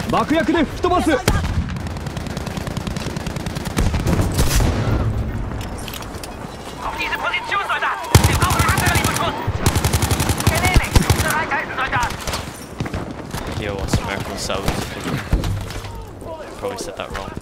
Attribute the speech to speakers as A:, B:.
A: 爆薬で吹き飛ばす。
B: Here wants some medical cells. Probably said that wrong.